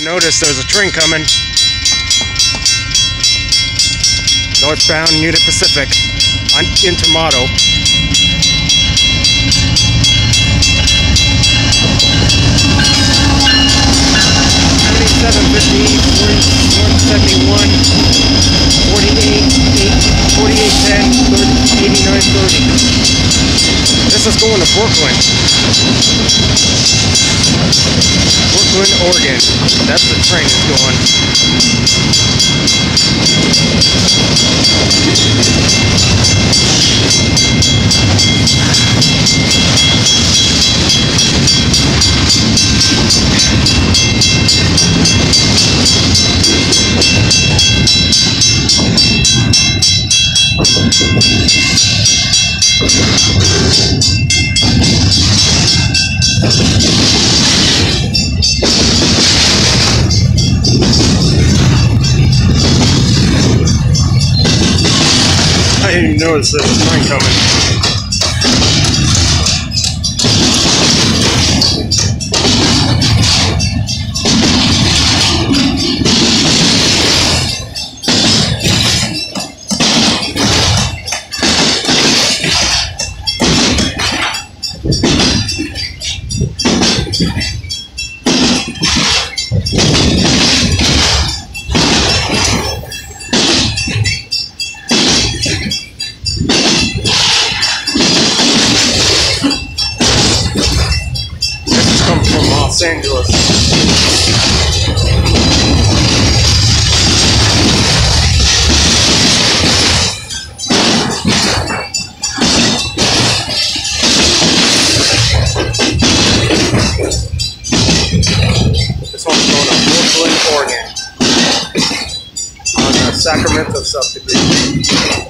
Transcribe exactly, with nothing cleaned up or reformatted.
Notice there's a train coming. Northbound Unit Pacific on Intermodal. seventy-seven fifty-eight, forty, one seventy-one, forty-eight, eight, forty-eight ten, eighty-nine thirty. This is going to Brooklyn. Brooklyn, Oregon. That's the train is going. I didn't even notice there was a train coming. From Los Angeles. This one's going to Brooklyn, Oregon on the Sacramento Subdivision.